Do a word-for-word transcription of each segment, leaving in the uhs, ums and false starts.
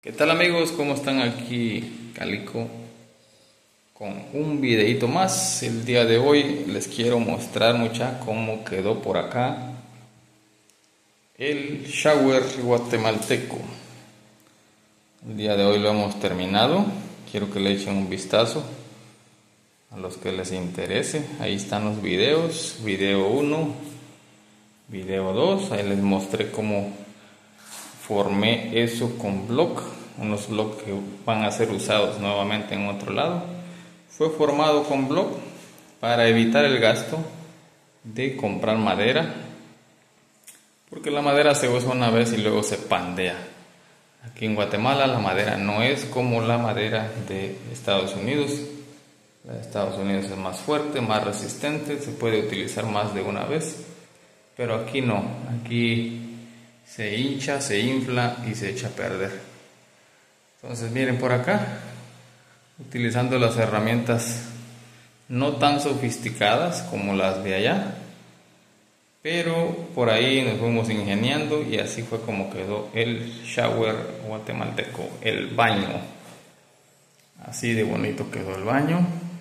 ¿Qué tal amigos? ¿Cómo están? Aquí Calico con un videito más. El día de hoy les quiero mostrar mucha cómo quedó por acá el shower guatemalteco. El día de hoy lo hemos terminado. Quiero que le echen un vistazo a los que les interese. Ahí están los videos, video uno, video dos. Ahí les mostré cómo formé eso con block, unos blocks que van a ser usados nuevamente en otro lado. Fue formado con block para evitar el gasto de comprar madera, porque la madera se usa una vez y luego se pandea. Aquí en Guatemala la madera no es como la madera de Estados Unidos. La de Estados Unidos es más fuerte, más resistente, se puede utilizar más de una vez, pero aquí no, aquí se hincha, se infla y se echa a perder. Entonces miren por acá, utilizando las herramientas no tan sofisticadas como las de allá, pero por ahí nos fuimos ingeniando y así fue como quedó el shower guatemalteco, el baño. Así de bonito quedó el baño.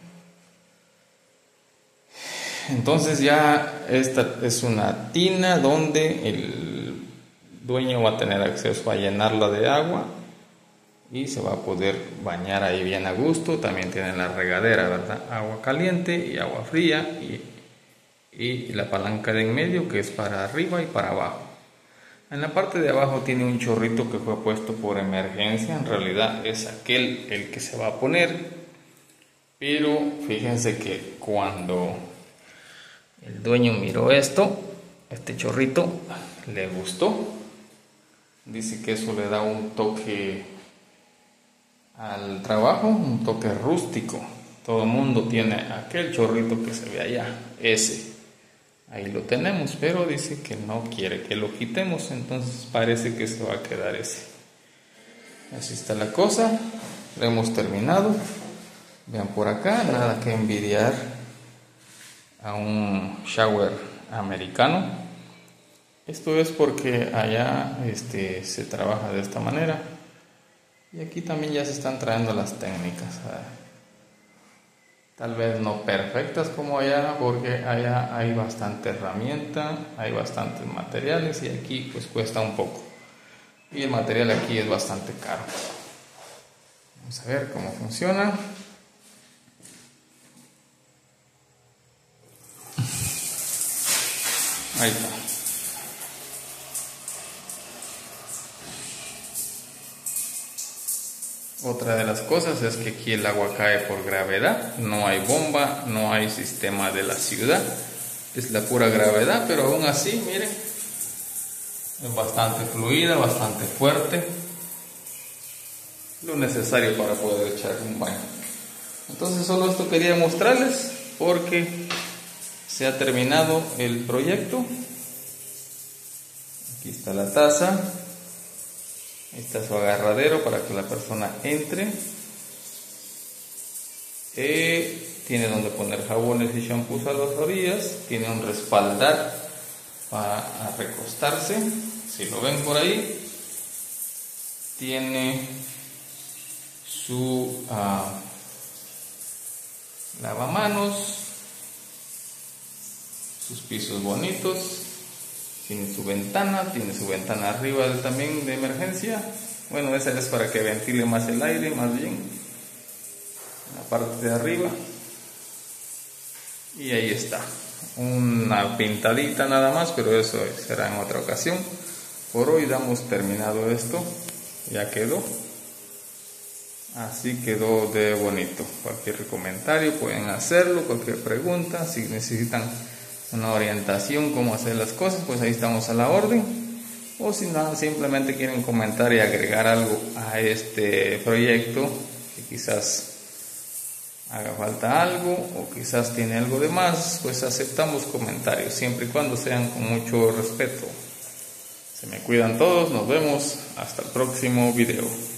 Entonces ya esta es una tina donde el dueño va a tener acceso a llenarla de agua y se va a poder bañar ahí bien a gusto. También tiene la regadera, ¿verdad? Agua caliente y agua fría y, y la palanca de en medio que es para arriba y para abajo. En la parte de abajo tiene un chorrito que fue puesto por emergencia. En realidad es aquel el que se va a poner, pero fíjense que cuando el dueño miró esto, este chorrito le gustó. Dice que eso le da un toque al trabajo, un toque rústico. Todo el mundo tiene aquel chorrito que se ve allá, ese. Ahí lo tenemos, pero dice que no quiere que lo quitemos, entonces parece que se va a quedar ese. Así está la cosa, lo hemos terminado. Vean por acá, nada que envidiar a un shower americano. Esto es porque allá este, se trabaja de esta manera y aquí también ya se están trayendo las técnicas, ¿sabes? Tal vez no perfectas como allá, porque allá hay bastante herramienta, hay bastantes materiales y aquí pues cuesta un poco y el material aquí es bastante caro. Vamos a ver cómo funciona. Ahí está. Otra de las cosas es que aquí el agua cae por gravedad, no hay bomba, no hay sistema de la ciudad, es la pura gravedad, pero aún así, miren, es bastante fluida, bastante fuerte, lo necesario para poder echar un baño. Entonces solo esto quería mostrarles porque se ha terminado el proyecto. Aquí está la taza. Ahí está su agarradero para que la persona entre. Eh, tiene donde poner jabones y shampoos a las orillas. Tiene un respaldar para recostarse. Si lo ven por ahí. Tiene su uh, lavamanos. Sus pisos bonitos. Tiene su ventana, tiene su ventana arriba también de emergencia. Bueno, esa es para que ventile más el aire, más bien. En la parte de arriba. Y ahí está. Una pintadita nada más, pero eso será en otra ocasión. Por hoy damos terminado esto. Ya quedó. Así quedó de bonito. Cualquier comentario pueden hacerlo, cualquier pregunta, si necesitan una orientación, cómo hacer las cosas, pues ahí estamos a la orden. O si no, simplemente quieren comentar y agregar algo a este proyecto, que quizás haga falta algo o quizás tiene algo de más, pues aceptamos comentarios, siempre y cuando sean con mucho respeto. Se me cuidan todos, nos vemos hasta el próximo video.